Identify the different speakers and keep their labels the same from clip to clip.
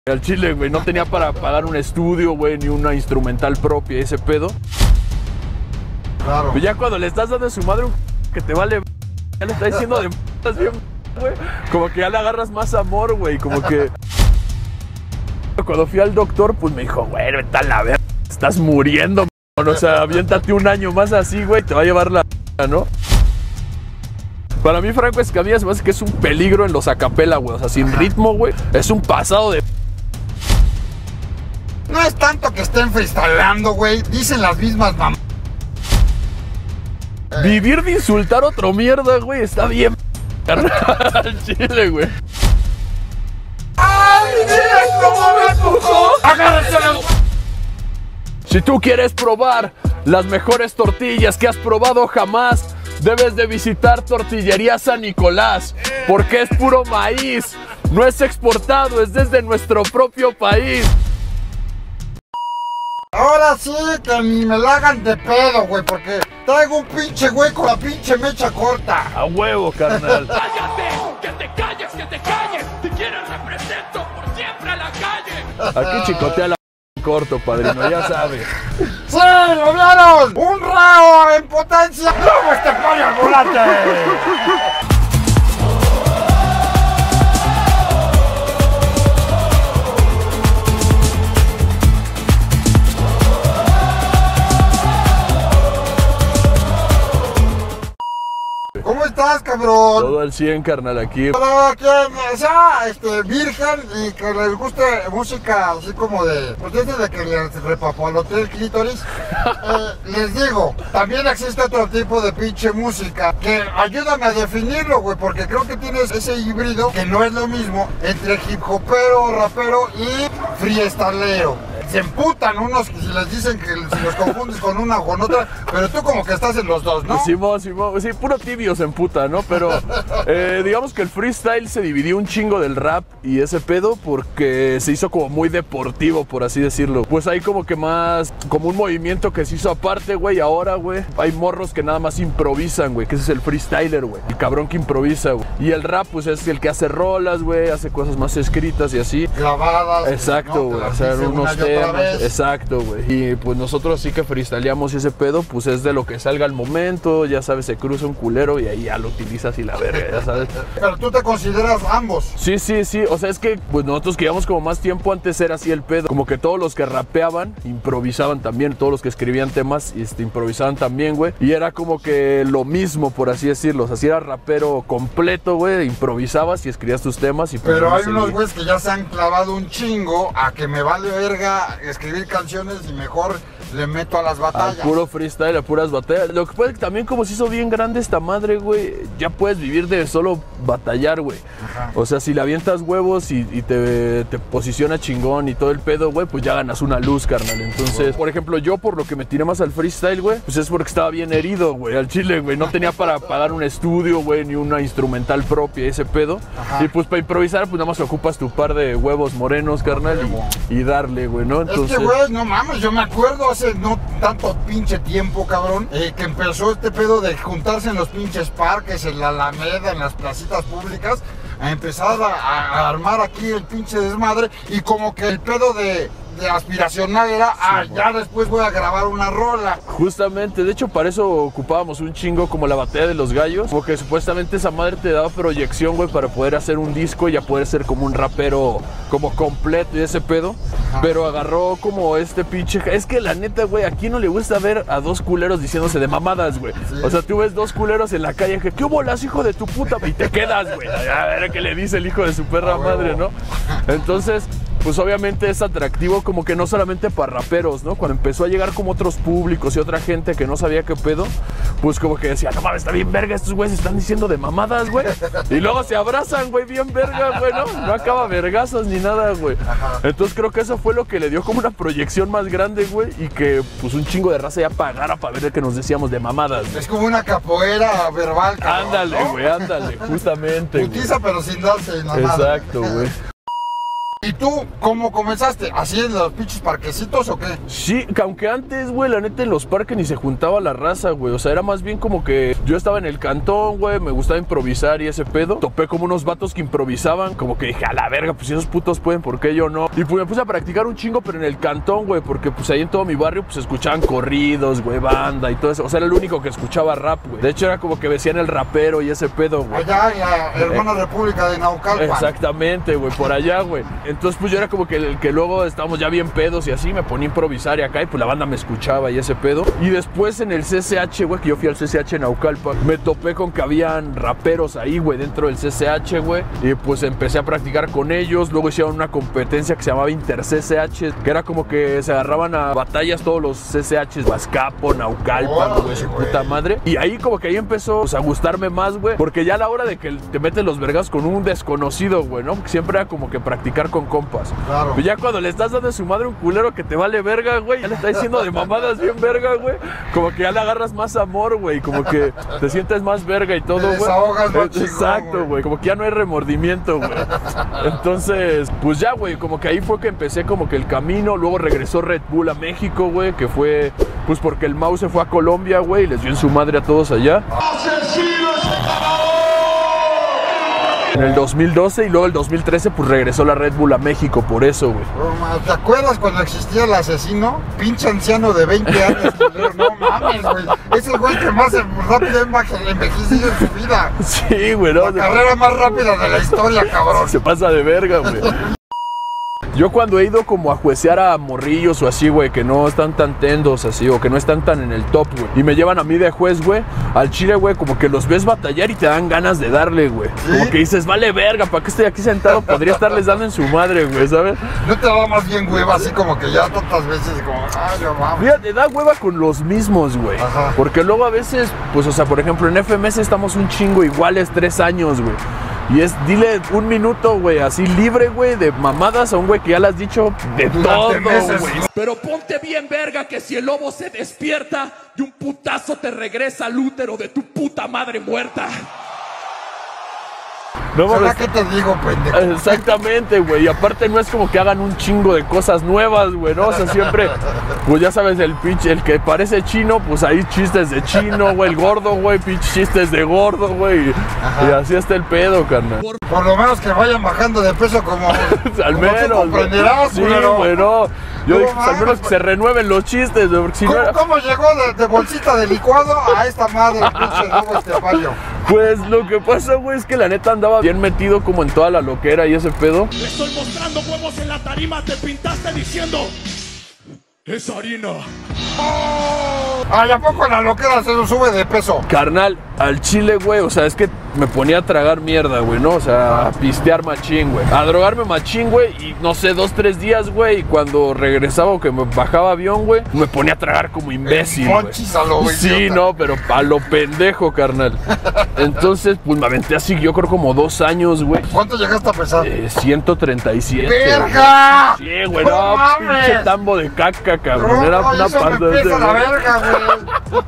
Speaker 1: al chile, güey. No tenía para pagar un estudio, güey, ni una instrumental propia, ese pedo.
Speaker 2: Claro.
Speaker 1: Pero ya cuando le estás dando a su madre un que te vale, ya le estás diciendo de estás bien, güey. Como que ya le agarras más amor, güey. Como que cuando fui al doctor, pues me dijo, güey, vete a la verga, estás muriendo, o sea, aviéntate un año más así, güey, te va a llevar la ¿no? Para mí, Franco Escamilla se me hace que es un peligro en los acapela, güey. O sea, sin ritmo, güey, es un pasado de...
Speaker 2: No es tanto que estén freestyleando, güey. Dicen las mismas mamás.
Speaker 1: Vivir de insultar otro mierda, güey, está bien, carnal, chile, güey.
Speaker 2: ¡Ay, mira cómo me empujó! ¡Agárrese la...
Speaker 1: Si tú quieres probar las mejores tortillas que has probado jamás, debes de visitar Tortillería San Nicolás, porque es puro maíz, no es exportado, es desde nuestro propio país.
Speaker 2: Ahora sí que ni me la hagan de pedo, güey, porque traigo un pinche güey con la pinche mecha corta.
Speaker 1: A huevo, carnal.
Speaker 3: ¡Cállate! ¡Que te calles, que te calles! Si quieres represento por siempre a la calle.
Speaker 1: Aquí chicotea la corto, padrino, ya sabes.
Speaker 2: ¡Sí, lo vieron! ¡Un reo en potencia! ¡Luego este pollo al volante! ¿Cómo estás, cabrón?
Speaker 1: Todo al 100, carnal, aquí.
Speaker 2: Para quien sea virgen y que les guste música así como de... Pues desde que les repapaloteé el clítoris, les digo, también existe otro tipo de pinche música que ayúdame a definirlo, güey, porque creo que tienes ese híbrido que no es lo mismo entre hip hopero, rapero y freestylero. Se emputan unos que si les dicen que si los confundes con una o con otra, pero tú como que estás en los dos, ¿no?
Speaker 1: Simón, sí, puro tibio se emputa, ¿no? Pero digamos que el freestyle se dividió un chingo del rap y ese pedo porque se hizo como muy deportivo, por así decirlo. Pues hay como que más, como un movimiento que se hizo aparte, güey. Ahora, güey, hay morros que nada más improvisan, güey, que ese es el freestyler, güey. El cabrón que improvisa, güey. Y el rap, pues es el que hace rolas, güey, hace cosas más escritas y así.
Speaker 2: Clavadas.
Speaker 1: Exacto, güey, hacer unos temas. Exacto, güey. Y pues nosotros sí que freestyleamos ese pedo, pues es de lo que salga al momento, ya sabes, se cruza un culero y ahí ya lo utilizas y la verga, ya sabes.
Speaker 2: Pero tú te consideras ambos.
Speaker 1: Sí, o sea, es que pues nosotros que llevamos como más tiempo antes era así el pedo, como que todos los que rapeaban improvisaban también, todos los que escribían temas improvisaban también, güey. Y era como que lo mismo, por así decirlo, o sea, si eras rapero completo, güey, improvisabas y escribías tus temas y pues,
Speaker 2: pero hay unos güeyes que ya se han clavado un chingo a que me vale verga escribir canciones y mejor le meto a las batallas.
Speaker 1: Al puro freestyle, a puras batallas. Lo que pasa es que también como se hizo bien grande esta madre, güey, ya puedes vivir de solo batallar, güey. O sea, si le avientas huevos y te posiciona chingón y todo el pedo, güey, pues ya ganas una luz, carnal. Entonces, por ejemplo, yo por lo que me tiré más al freestyle, güey, pues es porque estaba bien herido, güey, al chile, güey. No tenía para pagar un estudio, güey, ni una instrumental propia, ese pedo.
Speaker 2: Ajá.
Speaker 1: Y pues para improvisar, pues nada más ocupas tu par de huevos morenos, carnal, y darle, güey, ¿no? Entonces...
Speaker 2: Es que, güey, no mames, yo me acuerdo hace no tanto pinche tiempo, cabrón, que empezó este pedo de juntarse en los pinches parques, en la Alameda, en las placitas públicas, a empezar a armar aquí el pinche desmadre, y como que el pedo de aspiracional era, ya después voy a grabar una rola.
Speaker 1: Justamente, de hecho para eso ocupábamos un chingo como la batalla de los gallos, porque supuestamente esa madre te daba proyección, güey, para poder hacer un disco y ya poder ser como un rapero como completo y ese pedo. Ajá. Pero agarró como este pinche... Es que la neta, güey, aquí no le gusta ver a dos culeros diciéndose de mamadas, güey. Sí. O sea, tú ves dos culeros en la calle que, ¿qué bolas, hijo de tu puta? Y te quedas, güey. A ver qué le dice el hijo de su perra madre, ¿no? Entonces... pues obviamente es atractivo como que no solamente para raperos, ¿no? Cuando empezó a llegar como otros públicos y otra gente que no sabía qué pedo, pues como que decía, no mames, está bien verga, estos güeyes están diciendo de mamadas, güey. Y luego se abrazan, güey, bien verga, güey, ¿no? No acaba vergazos ni nada, güey. Entonces creo que eso fue lo que le dio como una proyección más grande, güey, y que pues un chingo de raza ya pagara para ver que nos decíamos de mamadas, güey.
Speaker 2: Es como una capoeira verbal, cabrón,
Speaker 1: ándale,
Speaker 2: ¿no?
Speaker 1: güey, ándale, justamente.
Speaker 2: Putiza, pero sin darse nada.
Speaker 1: Exacto, güey.
Speaker 2: Y tú cómo comenzaste? ¿Así en los pinches parquecitos o qué?
Speaker 1: Sí, aunque antes, güey, la neta en los parques ni se juntaba la raza, güey. O sea, era más bien como que yo estaba en el cantón, güey, me gustaba improvisar y ese pedo. Topé como unos vatos que improvisaban, como que dije, a la verga, pues si esos putos pueden, ¿por qué yo no? Y pues me puse a practicar un chingo, pero en el cantón, güey, porque pues ahí en todo mi barrio pues escuchaban corridos, güey, banda y todo eso. O sea, era el único que escuchaba rap, güey. De hecho, era como que decían el rapero y ese pedo, güey.
Speaker 2: Allá en la hermana república de Naucalpan.
Speaker 1: Exactamente, güey, por allá, güey. Entonces, pues yo era como que el que luego estábamos ya bien pedos y así, me ponía a improvisar y acá, y pues la banda me escuchaba y ese pedo. Y después en el CCH, güey, que yo fui al CCH en Naucalpan, me topé con que habían raperos ahí, güey, dentro del CCH, güey. Y pues empecé a practicar con ellos. Luego hicieron una competencia que se llamaba Inter CCH, que era como que se agarraban a batallas todos los CCHs, Huazcapo, Naucalpan, güey, su puta madre. Y ahí como que ahí empezó pues, a gustarme más, güey, porque ya a la hora de que te metes los vergas con un desconocido, güey, ¿no? Porque siempre era como que practicar con compas.
Speaker 2: Claro.
Speaker 1: Pues ya cuando le estás dando a su madre un culero que te vale verga, güey, ya le está diciendo de mamadas bien verga, güey, como que ya le agarras más amor, güey, como que te sientes más verga y todo, güey.
Speaker 2: Desahogas más chingón,
Speaker 1: exacto, güey, como que ya no hay remordimiento, güey. Entonces, pues ya, güey, como que ahí fue que empecé como que el camino. Luego regresó Red Bull a México, güey, que fue pues porque el Mau se fue a Colombia, güey, y les dio en su madre a todos allá. En el 2012 y luego el 2013 pues regresó la Red Bull a México por eso, güey.
Speaker 2: ¿Te acuerdas cuando existía el asesino? Pinche anciano de 20 años, culero. No mames, güey. Es el güey que más rápido ha envejecido en su vida.
Speaker 1: Sí, güey, ¿no?
Speaker 2: La carrera más rápida de la historia, cabrón.
Speaker 1: Se pasa de verga, güey. Yo cuando he ido como a juecear a morrillos o así, güey, que no están tan tendos así, o que no están tan en el top, güey, y me llevan a mí de juez, güey, al chile, güey, como que los ves batallar y te dan ganas de darle, güey.
Speaker 2: ¿Sí?
Speaker 1: Como que dices, vale verga, ¿para qué estoy aquí sentado? Podría estarles dando en su madre, güey, ¿sabes?
Speaker 2: ¿No te da más bien hueva así como que ya tantas veces como, ay, no mames?
Speaker 1: Fíjate, da hueva con los mismos, güey.
Speaker 2: Ajá.
Speaker 1: Porque luego a veces, pues, o sea, por ejemplo, en FMS estamos un chingo iguales 3 años, güey. Y es, dile un minuto, güey, así libre, güey, de mamadas a un güey que ya le has dicho de todo, güey.
Speaker 3: Pero ponte bien verga que si el lobo se despierta, de un putazo te regresa al útero de tu puta madre muerta.
Speaker 1: No mames.
Speaker 2: ¿Qué te digo, pendejo?
Speaker 1: Exactamente, güey. Y aparte no es como que hagan un chingo de cosas nuevas, güey, ¿no? O sea, siempre, pues ya sabes, el pinche, el que parece chino, pues ahí chistes de chino, güey. El gordo, güey, pinche chistes de gordo, güey. Y así está el pedo, carnal.
Speaker 2: Por lo menos que vayan bajando de peso como
Speaker 1: Al
Speaker 2: como
Speaker 1: menos,
Speaker 2: tú comprenderás,
Speaker 1: sí,
Speaker 2: culero.
Speaker 1: güey, no. Yo
Speaker 2: No
Speaker 1: dije, pues, al menos
Speaker 2: mames.
Speaker 1: que se renueven los chistes, güey, porque si no era...
Speaker 2: ¿Cómo llegó de bolsita de licuado a esta madre, pinche lobo estepario?
Speaker 1: Pues lo que pasa, güey, es que la neta andaba bien metido como en toda la loquera y ese pedo.
Speaker 3: Le estoy mostrando huevos en la tarima, te pintaste diciendo, es harina.
Speaker 2: Ay, ¿a poco la loquera se nos sube de peso?
Speaker 1: Carnal, al chile, güey, o sea, es que me ponía a tragar mierda, güey, ¿no? O sea, a pistear machín, güey. A drogarme machín, güey, y no sé, 2, 3 días, güey, y cuando regresaba o que me bajaba avión, güey, me ponía a tragar como imbécil, güey.
Speaker 2: Monchis a lo
Speaker 1: Sí,
Speaker 2: idiota.
Speaker 1: no, pero a lo pendejo, carnal. Entonces, pues me aventé así, yo creo como 2 años, güey.
Speaker 2: ¿Cuánto llegaste a pesar?
Speaker 1: 137.
Speaker 2: ¡Verga!
Speaker 1: Sí, güey,
Speaker 2: ¡No
Speaker 1: no,
Speaker 2: mames!
Speaker 1: pinche tambo de caca, cabrón. Era
Speaker 2: No,
Speaker 1: una
Speaker 2: eso me
Speaker 1: panda de
Speaker 2: empieza la verga, güey.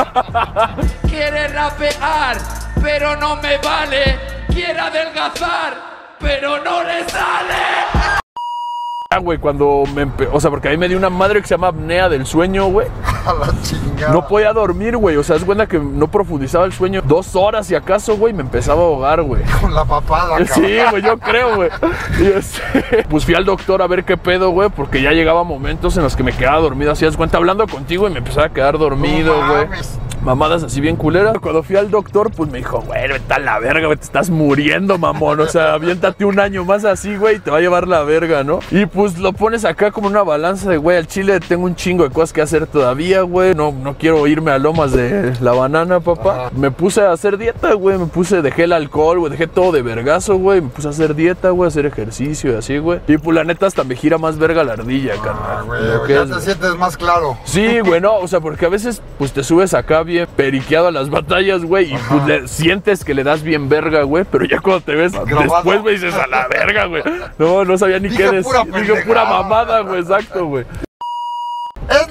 Speaker 3: Quiere rapear, pero no me vale. Quiere adelgazar, pero no le sale.
Speaker 1: Güey, cuando o sea, porque a mí me dio una madre que se llama apnea del sueño, güey.
Speaker 2: A la chingada.
Speaker 1: No podía dormir, güey. O sea, es cuenta que no profundizaba el sueño 2 horas si acaso, güey. Me empezaba a ahogar, güey.
Speaker 2: Con la papada, cabrón.
Speaker 1: Sí, güey, yo creo, güey. Y pues fui al doctor a ver qué pedo, güey, porque ya llegaba momentos en los que me quedaba dormido. Así, es cuenta, hablando contigo y me empezaba a quedar dormido,
Speaker 2: No
Speaker 1: güey.
Speaker 2: mames.
Speaker 1: Mamadas así bien culeras. Cuando fui al doctor, pues me dijo, güey, vete a la verga, güey, te estás muriendo, mamón. O sea, aviéntate un año más así, güey, y te va a llevar la verga, ¿no? Y pues lo pones acá como una balanza de, güey, al chile tengo un chingo de cosas que hacer todavía, güey. No quiero irme a Lomas de la Banana, papá.
Speaker 2: Ajá.
Speaker 1: Me puse a hacer dieta, güey. Dejé el alcohol, güey, dejé todo de vergazo, güey. Me puse a hacer dieta, güey, a hacer ejercicio y así, güey. Y pues la neta hasta me gira más verga la ardilla,
Speaker 2: Ah,
Speaker 1: carnal.
Speaker 2: güey,
Speaker 1: Lo que
Speaker 2: ya
Speaker 1: es,
Speaker 2: te
Speaker 1: güey.
Speaker 2: sientes más claro.
Speaker 1: Sí, güey, no, o sea, porque a veces pues te subes acá bien periqueado a las batallas, güey, y pues sientes que le das bien verga, güey, pero ya cuando te ves
Speaker 2: Grabado.
Speaker 1: después, güey, dices a la verga, güey. No sabía ni
Speaker 2: Dije
Speaker 1: qué decir.
Speaker 2: pura
Speaker 1: Dije pura
Speaker 2: pendejada.
Speaker 1: mamada, güey, exacto, güey.
Speaker 2: Es lo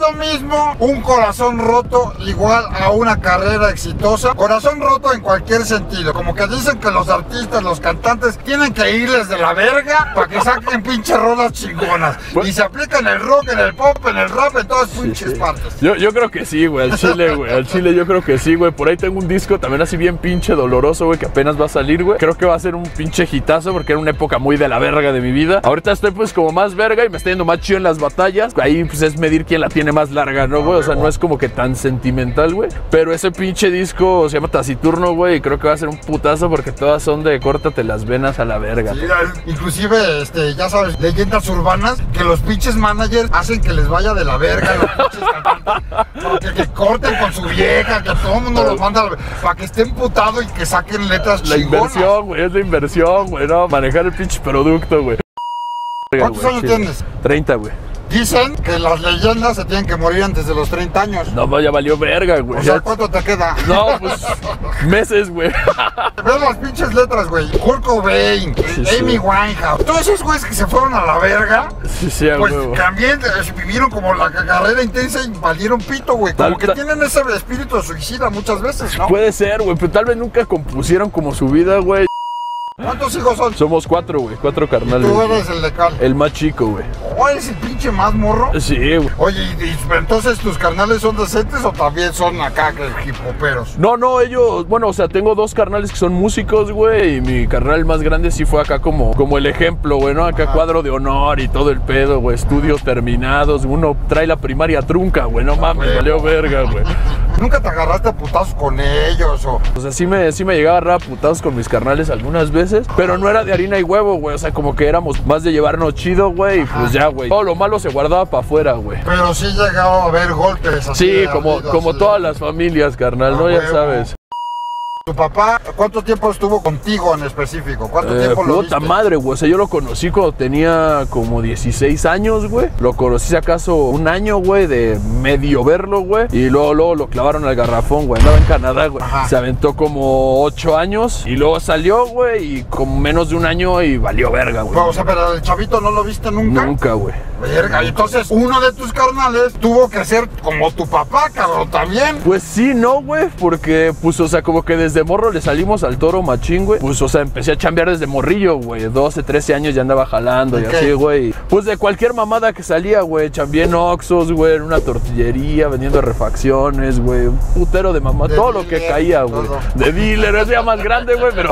Speaker 2: lo mismo un corazón roto igual a una carrera exitosa. Corazón roto en cualquier sentido. Como que dicen que los artistas, los cantantes tienen que irles de la verga para que saquen pinches rolas chingonas. Y se aplica en el rock, en el pop, en el rap, en todas pinches partes.
Speaker 1: Yo creo que sí, güey, al chile, güey. Al chile yo creo que sí, güey. Por ahí tengo un disco también así bien pinche doloroso, güey, que apenas va a salir, güey. Creo que va a ser un pinche hitazo porque era una época muy de la verga de mi vida. Ahorita estoy pues como más verga y me está yendo más chido en las batallas. Ahí pues es medir quién la tiene más larga, ¿no, güey? O sea, no es como que tan sentimental, güey. Pero ese pinche disco se llama Taciturno, güey, y creo que va a ser un putazo porque todas son de córtate las venas a la verga.
Speaker 2: Sí, inclusive, ya sabes, leyendas urbanas que los pinches managers hacen que les vaya de la verga los pinches cantantes. Que corten con su vieja, que todo el mundo los manda para que estén emputados y que saquen letras
Speaker 1: La
Speaker 2: chingonas.
Speaker 1: inversión, güey, es la inversión, güey, no, manejar el pinche producto, güey.
Speaker 2: ¿Cuántos años tienes?
Speaker 1: 30, güey.
Speaker 2: Dicen que las leyendas se tienen que morir antes de los 30 años.
Speaker 1: No, ya valió verga, güey.
Speaker 2: O sea, ¿cuánto te queda?
Speaker 1: No, pues meses, güey.
Speaker 2: Ves las pinches letras, güey. Kurt Cobain, Amy Winehouse. Todos esos güeyes que se fueron a la verga.
Speaker 1: Sí,
Speaker 2: pues
Speaker 1: güey.
Speaker 2: también vivieron como la carrera intensa y valieron pito, güey. Como que tienen ese espíritu suicida muchas veces, ¿no?
Speaker 1: Puede ser, güey, pero tal vez nunca compusieron como su vida, güey.
Speaker 2: ¿Cuántos hijos son?
Speaker 1: Somos 4, güey, 4 carnales.
Speaker 2: Tú eres el de Cal.
Speaker 1: El más chico, güey.
Speaker 2: ¿O eres el pinche más morro?
Speaker 1: Sí, güey.
Speaker 2: Oye, entonces tus carnales son decentes o también son acá hip hoperos?
Speaker 1: No, ellos, bueno, o sea, tengo 2 carnales que son músicos, güey, y mi carnal más grande sí fue acá como el ejemplo, güey, ¿no? Acá cuadro de honor y todo el pedo, güey, estudios terminados, uno trae la primaria trunca, güey, no mames, valió verga, güey.
Speaker 2: ¿Nunca te agarraste a putazos con ellos o...?
Speaker 1: O sea, sí me llegaba a agarrar a putazos con mis carnales algunas veces, pero no era de harina y huevo, güey, o sea, como que éramos más de llevarnos chido, güey, y pues ya, güey. Todo lo malo se guardaba para afuera, güey.
Speaker 2: Pero sí llegaba a haber golpes así.
Speaker 1: Sí, como todas las familias, carnal, ¿no? Ya sabes.
Speaker 2: ¿Tu papá cuánto tiempo estuvo contigo en específico? ¿Cuánto tiempo lo viste?
Speaker 1: Puta madre, güey. O sea, yo lo conocí cuando tenía como 16 años, güey. Lo conocí si acaso un año, güey, de medio verlo, güey. Y luego lo clavaron al garrafón, güey. Andaba en Canadá, güey. Se aventó como 8 años. Y luego salió, güey, y como menos de un año y valió verga, güey.
Speaker 2: O sea, pero el chavito no lo viste nunca.
Speaker 1: Nunca, güey.
Speaker 2: Verga, y entonces uno de tus carnales tuvo que ser como tu papá, cabrón, también.
Speaker 1: Pues sí, no, güey, porque, pues, o sea, como que desde morro le salimos al toro machín, güey. Pues, o sea, empecé a chambear desde morrillo, güey. 12, 13 años ya andaba jalando y así, güey. Pues de cualquier mamada que salía, güey. Chambeé en Oxxos, güey, en una tortillería, vendiendo refacciones, güey. Un putero de mamá, todo lo que caía, güey. De dealer, ese ya más grande, güey, pero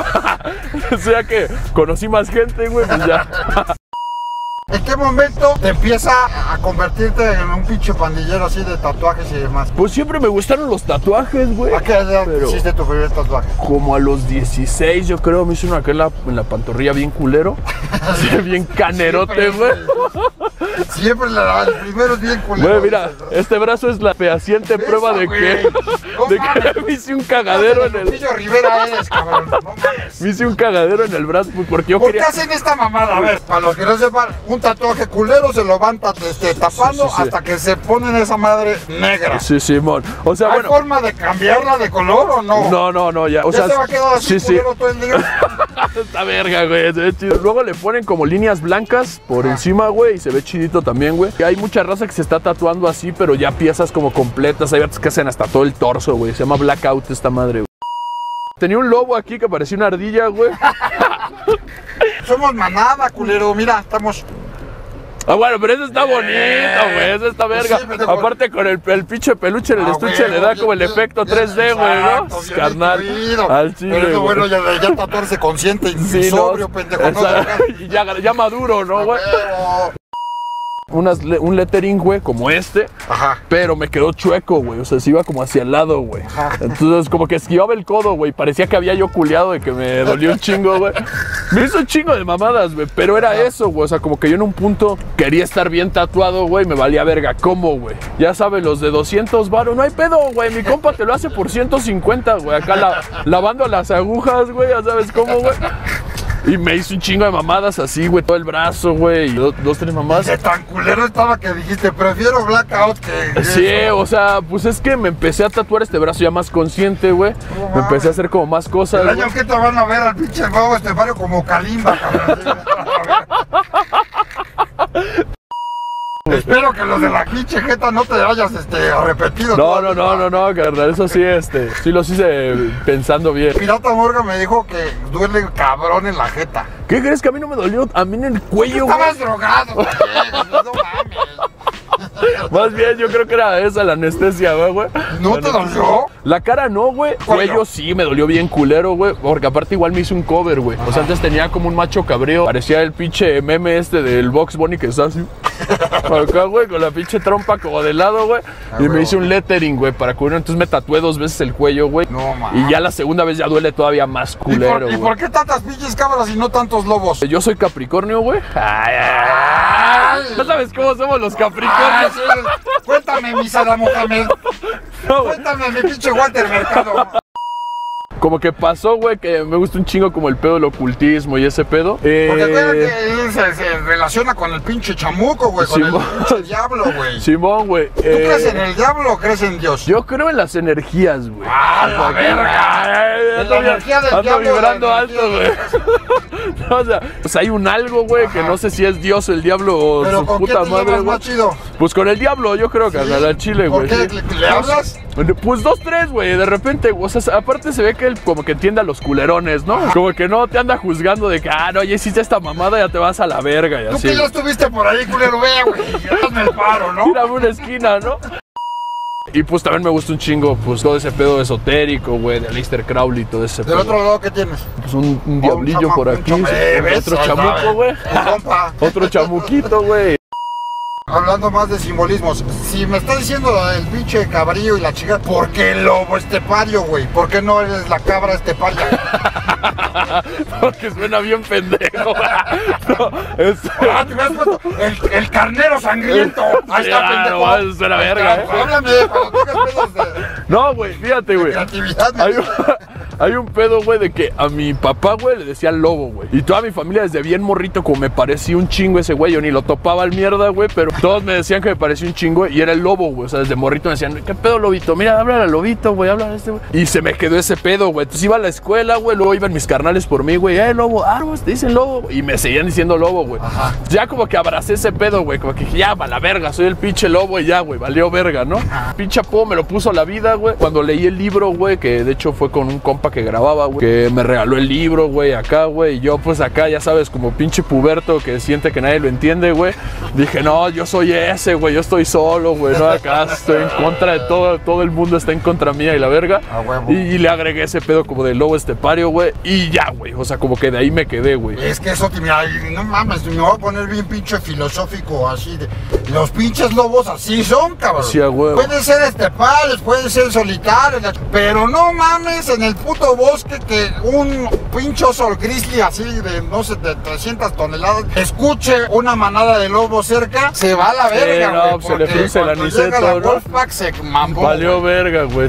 Speaker 1: o sea que conocí más gente, güey, pues ya.
Speaker 2: ¿En qué momento te empieza a convertirte en un pinche pandillero así de tatuajes y demás?
Speaker 1: Pues siempre me gustaron los tatuajes, güey.
Speaker 2: ¿A qué edad hiciste tu primer tatuaje?
Speaker 1: Como a los 16, yo creo, me hice uno acá en la pantorrilla bien culero. Sí, bien canerote, güey.
Speaker 2: Siempre el primero es bien culero.
Speaker 1: Güey, mira, este brazo es la fehaciente prueba de que me hice un cagadero en el...
Speaker 2: Rivera eres, cabrón. No mames.
Speaker 1: Me hice un cagadero en el brazo porque yo
Speaker 2: ¿Por
Speaker 1: quería...
Speaker 2: qué hacen esta mamada? A ver, para los que no sepan, un tatuaje culero se lo van tapando hasta que se ponen esa madre negra.
Speaker 1: Sí, Simón. O sea,
Speaker 2: ¿Hay
Speaker 1: bueno...
Speaker 2: forma de cambiarla de color o no?
Speaker 1: No, ya. O
Speaker 2: ¿Ya
Speaker 1: sea,
Speaker 2: se va a quedar así culero todo el día?
Speaker 1: Esta verga, güey. Se ve chido. Luego le ponen como líneas blancas por encima, güey, y se ve chidito también, güey. Y hay mucha raza que se está tatuando así, pero ya piezas como completas. Hay otras que hacen hasta todo el torso, güey. Se llama blackout esta madre, güey. Tenía un lobo aquí que parecía una ardilla, güey.
Speaker 2: Somos manada, culero. Mira, estamos...
Speaker 1: Ah, bueno, pero eso está bonito, güey, eso está verga.
Speaker 2: Sí,
Speaker 1: aparte con el pinche peluche en el estuche le da como el efecto 3D, güey, ¿no? Carnal, al chile,
Speaker 2: pero eso,
Speaker 1: güey.
Speaker 2: bueno, ya tatuarse consciente y
Speaker 1: Sí,
Speaker 2: sobrio,
Speaker 1: no,
Speaker 2: pendejo.
Speaker 1: y ya maduro, ¿no, güey? Un lettering, güey, como este.
Speaker 2: Ajá.
Speaker 1: Pero me quedó chueco, güey. O sea, se iba como hacia el lado, güey. Entonces, como que esquivaba el codo, güey. Parecía que había yo culeado de que me dolió un chingo, güey. Me hizo un chingo de mamadas, güey. Pero era eso, güey. O sea, como que yo en un punto quería estar bien tatuado, güey. Me valía verga. ¿Cómo, güey? Ya sabes, los de 200 varos. No hay pedo, güey. Mi compa te lo hace por 150, güey. Acá lavando las agujas, güey. Ya sabes cómo, güey. Y me hizo un chingo de mamadas así, güey, todo el brazo, güey, y dos, tres mamadas.
Speaker 2: De tan culero estaba que dijiste, prefiero blackout que...
Speaker 1: Sí,
Speaker 2: eso.
Speaker 1: o sea, pues es que me empecé a tatuar este brazo ya más consciente, güey. Me empecé a hacer como más cosas.
Speaker 2: El año que te van a ver al pinche Gabo Estefanio como Kalimba, cabrón.
Speaker 1: güey.
Speaker 2: Espero que los de la pinche jeta no te hayas repetido.
Speaker 1: No, carnal, eso sí, sí los hice pensando bien.
Speaker 2: Pirata Morgan me dijo que duele cabrón en la jeta.
Speaker 1: ¿Qué crees que a mí no me dolió? A mí en el cuello, güey.
Speaker 2: Estabas drogado, güey. No mames.
Speaker 1: Más bien, yo creo que era esa la anestesia, güey.
Speaker 2: ¿No te dolió?
Speaker 1: La cara no, güey. Cuello sí, me dolió bien culero, güey. Porque aparte igual me hice un cover, güey. O sea, antes tenía como un macho cabrío. Parecía el pinche meme del Box Bunny que está así. Acá, güey, con la pinche trompa como de lado, güey. Y me hice un lettering, güey, para cubrir. Entonces me tatué 2 veces el cuello, güey.
Speaker 2: No, mames.
Speaker 1: Y ya la segunda vez ya duele todavía más culero, güey.
Speaker 2: ¿Y por qué tantas pinches cámaras y no tantos lobos?
Speaker 1: Yo soy Capricornio, güey. ¿No sabes cómo somos los Capricornios?
Speaker 2: Sí. Cuéntame, mi Sada Mohamed.
Speaker 1: No,
Speaker 2: Cuéntame, mi pinche Walter Mercado.
Speaker 1: Como que pasó, güey, que me gusta un chingo como el pedo del ocultismo y ese pedo.
Speaker 2: Porque acuérdate que él se relaciona con el pinche chamuco, güey, con el pinche diablo, güey.
Speaker 1: Simón, güey.
Speaker 2: ¿Tú crees en el diablo o crees en Dios?
Speaker 1: Yo creo en las energías, güey.
Speaker 2: ¡Ah, la verga!
Speaker 1: Ando,
Speaker 2: La energía del
Speaker 1: ando
Speaker 2: diablo,
Speaker 1: vibrando
Speaker 2: la
Speaker 1: alto, güey. No, o sea, pues hay un algo, güey, que no sé si es Dios, el diablo o
Speaker 2: ¿Pero
Speaker 1: su
Speaker 2: con
Speaker 1: puta
Speaker 2: quién te
Speaker 1: madre,
Speaker 2: llevas
Speaker 1: güey.
Speaker 2: más chido?
Speaker 1: Pues con el diablo, yo creo que al chile,
Speaker 2: ¿Por
Speaker 1: güey.
Speaker 2: qué? ¿Le hablas?
Speaker 1: Pues 2, 3, güey, de repente, o sea, aparte se ve que él como que entiende a los culerones, ¿no? Como que no te anda juzgando de que, no, ya hiciste esta mamada, ya te vas a la verga y
Speaker 2: Tú
Speaker 1: así.
Speaker 2: que ya estuviste por ahí, culero, ve, güey, hazme el paro, ¿no?
Speaker 1: Tírame una esquina, ¿no? Y pues también me gusta un chingo, pues todo ese pedo esotérico, güey, de Aleister Crowley y todo ese pedo.
Speaker 2: Del otro lado, ¿qué tienes?
Speaker 1: Pues un diablillo por aquí, otro chamuco, güey. Otro chamuquito, güey.
Speaker 2: Hablando más de simbolismos, si me estás diciendo el pinche cabrillo y la chica, ¿por qué el lobo estepario, güey? ¿Por qué no eres la cabra esteparia?
Speaker 1: Porque suena bien pendejo. No,
Speaker 2: ¿te has puesto? El carnero sangriento. Ahí está, pendejo.
Speaker 1: No, eso suena verga,
Speaker 2: Háblame cuando tengas pedos de
Speaker 1: No, güey, fíjate, güey.
Speaker 2: creatividad.
Speaker 1: Hay un pedo, güey, de que a mi papá, güey, le decía lobo, güey. Y toda mi familia desde bien morrito, como me parecía un chingo ese güey. Yo ni lo topaba al mierda, güey, pero todos me decían que me parecía un chingo y era el lobo, güey. O sea, desde morrito me decían, ¿qué pedo, lobito? Mira, háblale al lobito, güey, háblale a este, güey. Y se me quedó ese pedo, güey. Entonces iba a la escuela, güey, luego iban mis carnales por mí, güey, lobo, te dicen lobo. Y me seguían diciendo lobo, güey. Ya como que abracé ese pedo, güey. Como que dije, ya, va la verga, soy el pinche lobo y ya, güey, valió verga, ¿no? Pinche apodo me lo puso la vida, güey. Cuando leí el libro, güey, que de hecho fue con un compa que grababa, güey, que me regaló el libro, güey, acá, güey. Y yo, pues acá, ya sabes, como pinche puberto que siente que nadie lo entiende, güey. Dije, no, yo soy ese, güey, yo estoy solo, güey, no, acá estoy en contra de todo el mundo está en contra mía y la verga. Y le agregué ese pedo como de lobo estepario, güey. Y ya, güey, o sea, como que de ahí me quedé, güey.
Speaker 2: Es que eso, mira, no mames, me voy a poner bien pinche filosófico, así de... Los pinches lobos así son, cabrón.
Speaker 1: Sí, a huevo.
Speaker 2: Pueden ser estepales, pueden ser solitarios, pero no mames en el puto bosque que un pinche oso grizzly así de, no sé, de 300 toneladas escuche una manada de lobos cerca, se va a la verga, güey.
Speaker 1: No, se le frunce el aniceto,
Speaker 2: la
Speaker 1: ¿no?
Speaker 2: Wolfpack se mambó,
Speaker 1: Valió
Speaker 2: güey.
Speaker 1: verga, güey.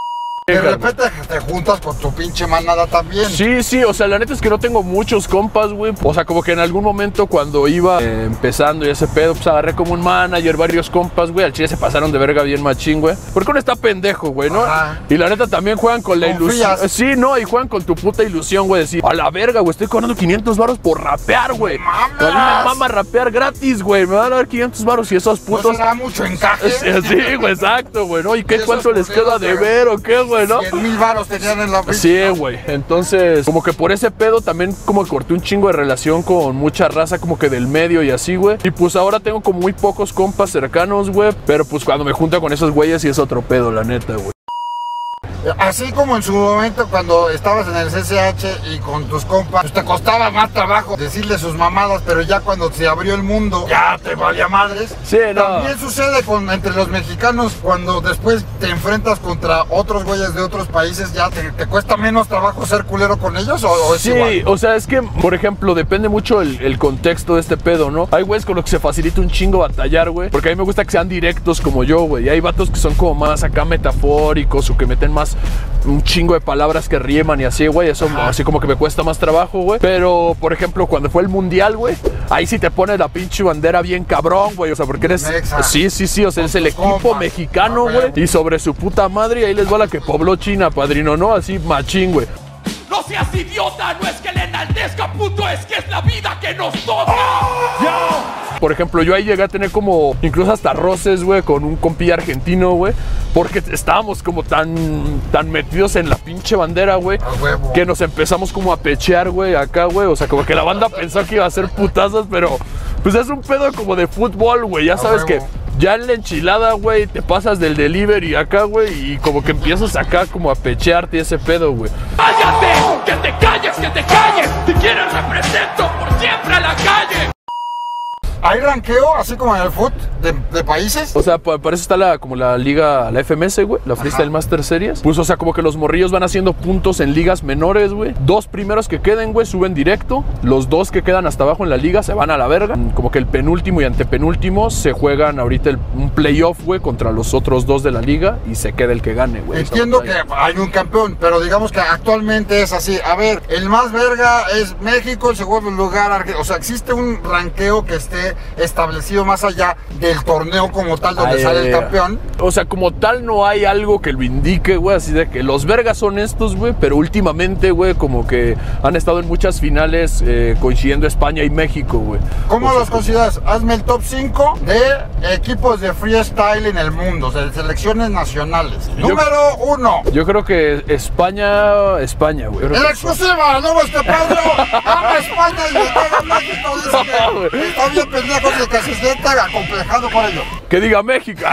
Speaker 2: De repente te juntas con tu pinche manada también.
Speaker 1: Sí, o sea, la neta es que no tengo muchos compas, güey. O sea, como que en algún momento cuando iba empezando y ese pedo, pues agarré como un manager, varios compas, güey. Al chile se pasaron de verga bien machín, güey. Porque uno está pendejo, güey, ¿no?
Speaker 2: Ajá.
Speaker 1: Y la neta también juegan con la ilusión. Sí, no, y juegan con tu puta ilusión, güey. Decir, a la verga, güey, estoy cobrando 500 varos por rapear, güey. A mí me mama rapear gratis, güey. Me van a dar 500 varos y esos putos...
Speaker 2: ¿No será mucho encaje?
Speaker 1: Sí, güey, exacto, güey, ¿no? ¿Y qué
Speaker 2: Esos
Speaker 1: cuánto les queda de ver o qué, güey, no?
Speaker 2: 100,000 varos tenían en la
Speaker 1: Sí, güey. Entonces, como que por ese pedo también como corté un chingo de relación con mucha raza como que del medio y así, güey. Y pues ahora tengo como muy pocos compas cercanos, güey. Pero pues cuando me junto con esos güeyes sí es otro pedo, la neta, güey.
Speaker 2: Así como en su momento cuando estabas en el CCH y con tus compas, pues te costaba más trabajo decirle sus mamadas, pero ya cuando se abrió el mundo, ya te valía madres.
Speaker 1: Sí, no.
Speaker 2: También sucede entre los mexicanos cuando después te enfrentas contra otros güeyes de otros países, ya te cuesta menos trabajo ser culero con ellos o es igual.
Speaker 1: Sí, o sea, es que, por ejemplo, depende mucho el contexto de este pedo, ¿no? Hay güeyes con los que se facilita un chingo batallar, güey, porque a mí me gusta que sean directos como yo, güey. Y hay vatos que son como más acá metafóricos o que meten más un chingo de palabras que rieman y así, güey. Eso así como que me cuesta más trabajo, güey. Pero, por ejemplo, cuando fue el mundial, güey, ahí sí te pones la pinche bandera bien cabrón, güey. O sea, porque eres... Sí, o sea, es el equipo mexicano, güey. Y sobre su puta madre, ahí les va la que pobló China, padrino, ¿no? Así machín, güey.
Speaker 3: No seas idiota, no es que le enaltezca, puto, es que es la vida que nos toca.
Speaker 1: Por ejemplo, yo ahí llegué a tener como incluso hasta roces, güey, con un compilla argentino, güey, porque estábamos como tan metidos en la pinche bandera, güey, que nos empezamos como a pechear, güey, acá, güey. O sea, como que la banda pensó que iba a ser putazos, pero pues es un pedo como de fútbol, güey. Ya sabes que ya en la enchilada, güey, te pasas del delivery acá, güey, y como que empiezas acá como a pechearte ese pedo, güey.
Speaker 3: ¡Cállate! ¡Que te calles, que te calles! Si quieres represento por siempre a la calle.
Speaker 2: ¿Hay ranqueo, así como en el foot, de países?
Speaker 1: O sea, para eso está como la liga, la FMS, güey, la Freestyle Master Series. Pues, o sea, como que los morrillos van haciendo puntos en ligas menores, güey. 2 primeros que queden, güey, suben directo. Los 2 que quedan hasta abajo en la liga se van a la verga. Como que el penúltimo y antepenúltimo se juegan ahorita un playoff, güey, contra los otros 2 de la liga y se queda el que gane, güey.
Speaker 2: Entiendo que hay un campeón, pero digamos que actualmente es así. A ver, el más verga es México, el segundo lugar Argentina. O sea, existe un ranqueo que esté establecido más allá del torneo como tal donde sale el campeón.
Speaker 1: O sea, como tal no hay algo que lo indique, güey, así de que los vergas son estos, güey, pero últimamente, güey, como que han estado en muchas finales coincidiendo España y México, güey.
Speaker 2: ¿Cómo los consideras? Hazme el top 5 de equipos de freestyle en el mundo, o sea, de selecciones nacionales. Número 1.
Speaker 1: Yo creo que España, güey.
Speaker 2: En exclusiva, no este Pedro, ama España y le caga México, dice que está bien pendejo de que se sienta acomplejado por ello.
Speaker 1: Que diga México.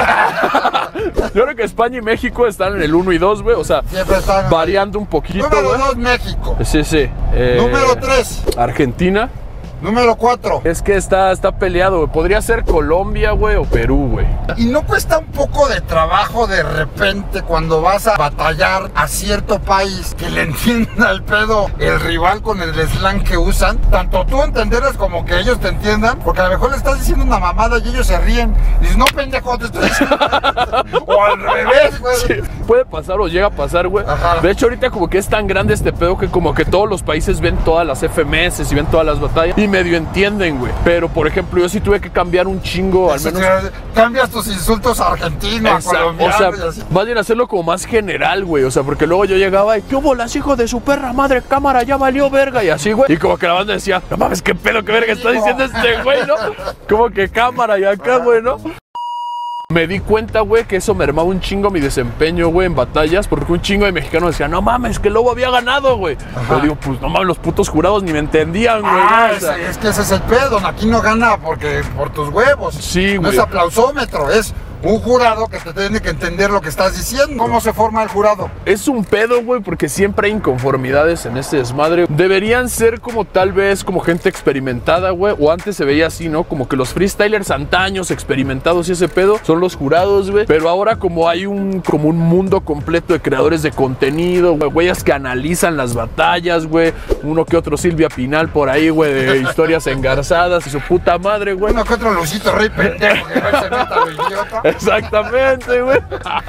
Speaker 1: Yo creo que España y México están en el 1 y 2, güey, o sea, variando un poquito.
Speaker 2: Número 2, México.
Speaker 1: Sí, sí.
Speaker 2: Número 3.
Speaker 1: Argentina.
Speaker 2: Número 4.
Speaker 1: Es que está peleado, güey. Podría ser Colombia, güey, o Perú, güey.
Speaker 2: ¿Y no cuesta un poco de trabajo de repente cuando vas a batallar a cierto país que le entienda el pedo el rival con el slang que usan? Tanto tú entenderás como que ellos te entiendan, porque a lo mejor le estás diciendo una mamada y ellos se ríen. Y dices, no, pendejo, te estoy diciendo. O al revés, güey.
Speaker 1: Sí, puede pasar o llega a pasar, güey. De hecho, ahorita como que es tan grande este pedo que como que todos los países ven todas las FMS y ven todas las batallas. Y medio entienden, güey. Pero, por ejemplo, yo sí tuve que cambiar un chingo, al menos.
Speaker 2: Cambias tus insultos a argentino, a colombiano.
Speaker 1: O sea, más bien hacerlo como más general, güey. O sea, porque luego yo llegaba y, ¿qué bolas, hijo de su perra madre? Cámara, ya valió verga. Y así, güey. Y como que la banda decía, no mames, qué pedo, qué verga está diciendo este güey, ¿no? Como que cámara y acá, güey, ¿no? Me di cuenta, güey, que eso mermaba un chingo mi desempeño, güey, en batallas, porque un chingo de mexicanos decían, no mames, que el Lobo había ganado, güey. Pero digo, pues no mames, los putos jurados ni me entendían, güey.
Speaker 2: O sea, es que ese es el pedo, aquí no gana porque por tus huevos.
Speaker 1: Sí, güey.
Speaker 2: No es aplausómetro, es un jurado que te tiene que entender lo que estás diciendo. ¿Cómo se forma el jurado?
Speaker 1: Es un pedo, güey, porque siempre hay inconformidades en este desmadre. Deberían ser como tal vez como gente experimentada, güey, o antes se veía así, ¿no? Como que los freestylers antaños, experimentados y ese pedo, son los jurados, güey. Pero ahora como hay como un mundo completo de creadores de contenido, güey, güeyes que analizan las batallas, güey. Uno que otro Silvia Pinal por ahí, güey, de historias engarzadas y su puta madre, güey.
Speaker 2: Uno que otro Lucito Rey pendejo que no se meta lo idiota.
Speaker 1: Exactamente, güey.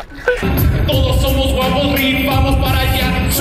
Speaker 3: Todos somos guapos, vamos para allá.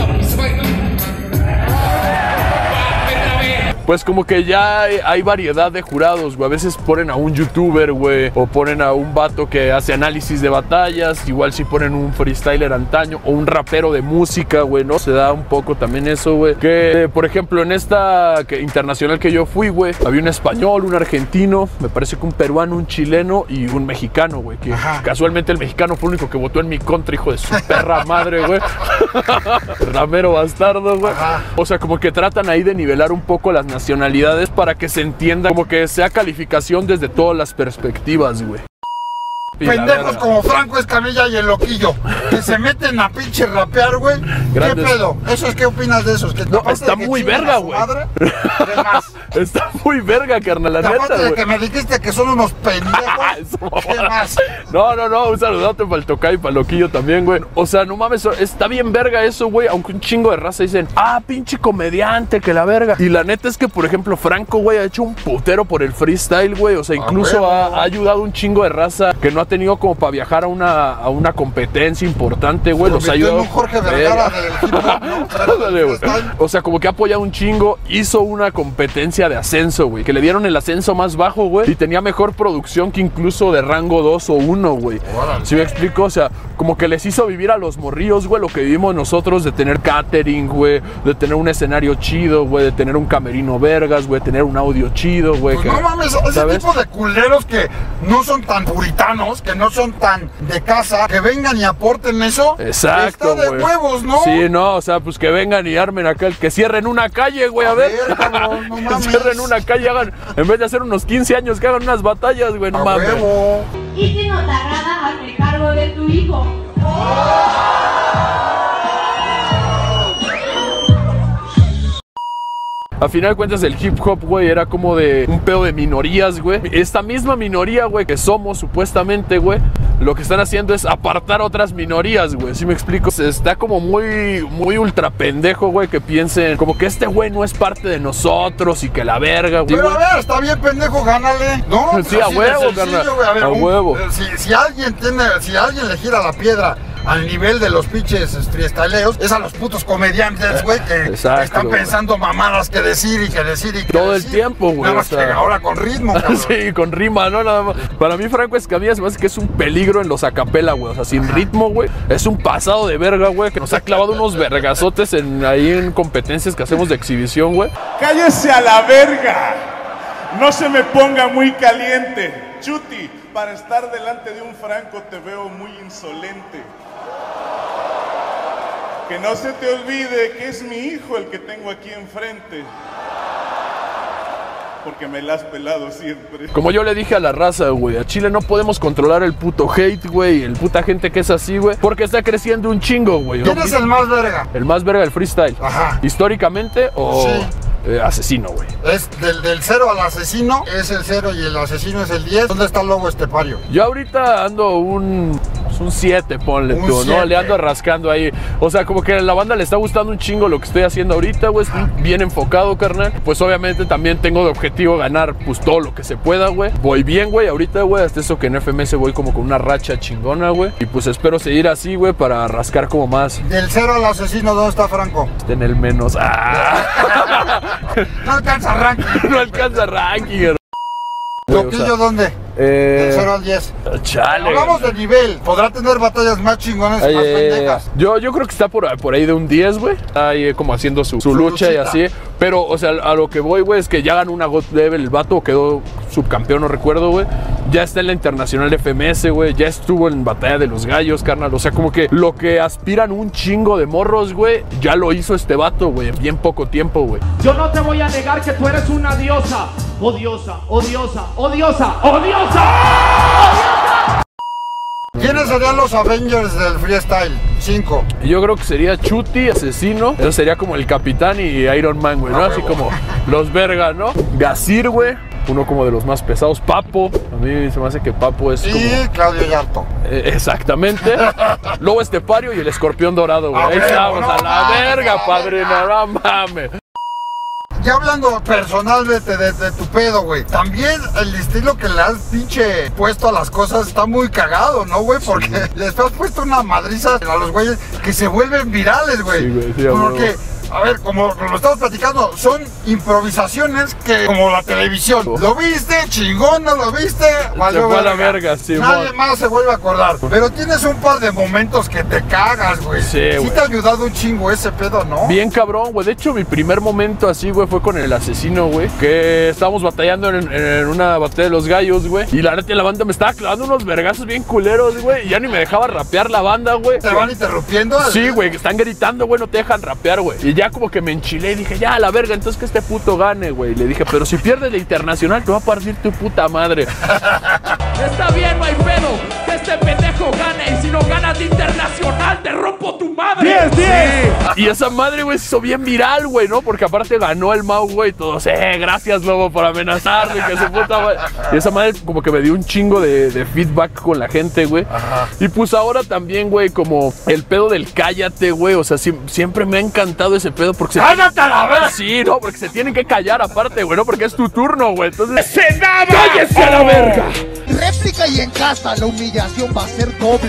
Speaker 1: Pues como que ya hay variedad de jurados, güey. A veces ponen a un youtuber, güey, o ponen a un vato que hace análisis de batallas. Igual si ponen un freestyler antaño o un rapero de música, güey, ¿no? Se da un poco también eso, güey. Que, por ejemplo, en esta internacional que yo fui, güey, había un español, un argentino, me parece que un peruano, un chileno y un mexicano, güey. Que casualmente el mexicano fue el único que votó en mi contra, hijo de su perra madre, güey. Ramero bastardo, güey. O sea, como que tratan ahí de nivelar un poco las nacionalidades para que se entienda, como que sea calificación desde todas las perspectivas, güey.
Speaker 2: Pendejos como Franco Escamilla y el Loquillo, que se meten a pinche rapear, güey. ¿Qué pedo? ¿Qué opinas de esos? Que
Speaker 1: no, está muy verga, güey. Está muy verga, carnal, la neta,
Speaker 2: de que me dijiste que son unos pendejos. ¿Qué más?
Speaker 1: No, un saludote para el Tocay y para el Loquillo también, güey. O sea, no mames, está bien verga eso, güey. Aunque un chingo de raza dicen, pinche comediante, que la verga. Y la neta es que, por ejemplo, Franco, güey, ha hecho un putero por el freestyle, güey. O sea, incluso ha ayudado un chingo de raza que no ha tenido como para viajar a una competencia importante, güey. Los ha ayudado.
Speaker 2: Un Jorge Vergara del hip hop, ¿no?
Speaker 1: Ándale, güey. O sea, como que ha apoyado un chingo. Hizo una competencia de ascenso, güey. Que le dieron el ascenso más bajo, güey. Y tenía mejor producción que incluso de rango 2 o 1, güey. ¿Sí me explico? O sea, como que les hizo vivir a los morrillos, güey, lo que vivimos nosotros de tener catering, güey. De tener un escenario chido, güey. De tener un camerino vergas, güey. De tener un audio chido, güey.
Speaker 2: Pues no mames, ese tipo de culeros que no son tan puritanos, que no son tan de casa, que vengan y aporten eso.
Speaker 1: Exacto,
Speaker 2: está de huevos, ¿no?
Speaker 1: Sí, no, o sea, pues que vengan y armen acá, que cierren una calle, güey, a ver.
Speaker 2: Cabrón, no mames.
Speaker 1: Que cierren una calle, hagan, en vez de hacer unos 15 años, que hagan unas batallas, güey, no
Speaker 2: A
Speaker 1: mames.
Speaker 2: huevo.
Speaker 4: Y si no te agrada, hazme cargo de tu hijo.
Speaker 1: A final de cuentas el hip hop, güey, era como de un pedo de minorías, güey. Esta misma minoría, güey, que somos supuestamente, güey, lo que están haciendo es apartar otras minorías, güey. ¿Sí me explico? Está como muy ultra pendejo, güey, que piensen como que este güey no es parte de nosotros y que la verga, güey.
Speaker 2: Pero a ver, está bien pendejo, gánale, ¿no?
Speaker 1: Sí, a huevo, carnal. A huevo.
Speaker 2: Si alguien le gira la piedra al nivel de los pinches freestyleos, es a los putos comediantes, güey, que están pensando mamadas que decir y que decir y que
Speaker 1: todo
Speaker 2: decir.
Speaker 1: El tiempo, güey.
Speaker 2: Nada más que ahora con ritmo, cabrón.
Speaker 1: Sí, con rima, ¿no? Nada más. Para mí, Franco Escamilla se me hace que es un peligro en los acapela, güey. O sea, sin ritmo, güey. Es un pasado de verga, güey, que nos ha clavado unos vergazotes ahí en competencias que hacemos de exhibición, güey.
Speaker 5: ¡Cállese a la verga! No se me ponga muy caliente. Chuti, para estar delante de un Franco te veo muy insolente. Que no se te olvide que es mi hijo el que tengo aquí enfrente. Porque me la has pelado siempre.
Speaker 1: Como yo le dije a la raza, güey, a Chile no podemos controlar el puto hate, güey, el puta gente que es así, güey, porque está creciendo un chingo, güey.
Speaker 2: ¿Quién es el más verga?
Speaker 1: El más verga del freestyle.
Speaker 2: Ajá.
Speaker 1: ¿Históricamente o...? Sí. Asesino, güey.
Speaker 2: Es del 0 al asesino, es el 0 y el asesino es el 10. ¿Dónde está el lobo estepario?
Speaker 1: Yo ahorita ando un 7, ponle tú, 7. ¿No? Le ando rascando ahí. O sea, como que a la banda le está gustando un chingo lo que estoy haciendo ahorita, güey. Estoy bien enfocado, carnal. Pues obviamente también tengo de objetivo ganar, pues todo lo que se pueda, güey. Voy bien, güey, ahorita, güey. Hasta eso que en FMS voy como con una racha chingona, güey. Y pues espero seguir así, güey, para rascar como más.
Speaker 2: Del 0 al asesino, ¿dónde está Franco?
Speaker 1: Está en el menos.
Speaker 2: No alcanza ranking.
Speaker 1: No alcanza ranking.
Speaker 2: ¿Loquillo dónde? Del 0 al 10.
Speaker 1: Chale.
Speaker 2: Hablamos de nivel. Podrá tener batallas más chingonas y más pendejas.
Speaker 1: Yo creo que está por ahí de un 10, güey. Está ahí como haciendo su lucha y así. Pero, o sea, a lo que voy, güey, es que ya ganó una God Level. El vato quedó subcampeón, no recuerdo, güey. Ya está en la Internacional FMS, güey. Ya estuvo en Batalla de los Gallos, carnal. O sea, como que lo que aspiran un chingo de morros, güey, ya lo hizo este vato, güey, en bien poco tiempo, güey.
Speaker 3: Yo no te voy a negar que tú eres una diosa. Odiosa, odiosa, odiosa, odiosa.
Speaker 2: ¿Quiénes serían los Avengers del freestyle? 5.
Speaker 1: Yo creo que sería Chuti, Asesino. Eso sería como el Capitán y Iron Man, güey, ¿no? Así como los verga, ¿no? Gazir, güey. Uno como de los más pesados. Papo. A mí se me hace que Papo es como...
Speaker 2: Y Claudio Yarto.
Speaker 1: Exactamente. Lobo Estepario y el Escorpión Dorado, güey. Ahí estamos, a la verga, padrino. No mames.
Speaker 2: Ya hablando personalmente de tu pedo, güey. También el estilo que le has pinche puesto a las cosas está muy cagado, ¿no, güey? Porque les has puesto una madriza a los güeyes que se vuelven virales, güey. Sí, güey, sí, porque... A ver, como lo estamos platicando, son improvisaciones que, como la televisión, ¿lo viste? Chingón, ¿no lo viste?
Speaker 1: Valió verga. La verga, sí,
Speaker 2: nadie más se vuelve a acordar. Pero tienes un par de momentos que te cagas, güey. Sí, güey. Sí te ha ayudado un chingo ese pedo, ¿no?
Speaker 1: Bien cabrón, güey. De hecho, mi primer momento así, güey, fue con el Asesino, güey. Que estábamos batallando en una batalla de los gallos, güey. Y la neta, la banda me estaba clavando unos vergazos bien culeros, güey. Y ya ni me dejaba rapear la banda, güey.
Speaker 2: ¿Te van interrumpiendo?
Speaker 1: Sí, güey, que están gritando, güey, no te dejan rapear, güey. Y ya como que me enchilé y dije, ya, a la verga, entonces que este puto gane, güey. Le dije, pero si pierdes la internacional, te va a partir tu puta madre.
Speaker 3: Está bien, no hay pedo, que este pendejo gane. Y si no ganas de internacional, te rompo tu madre.
Speaker 1: 10, 10. Sí. Y esa madre, güey, se hizo bien viral, güey, ¿no? Porque aparte ganó el Mau, güey, y todos, gracias, Lobo, por amenazarme, que su puta madre. Y esa madre como que me dio un chingo de feedback con la gente, güey. Y pues ahora también, güey, como el pedo del cállate, güey. O sea, siempre me ha encantado ese pedo porque
Speaker 2: ¡cállate a la verga!
Speaker 1: Sí, no, porque se tienen que callar aparte, güey, ¿no? Porque es tu turno, güey. Entonces,
Speaker 3: ¡cállese a la verga!
Speaker 2: Réplica y
Speaker 6: casa, la humillación va a ser doble.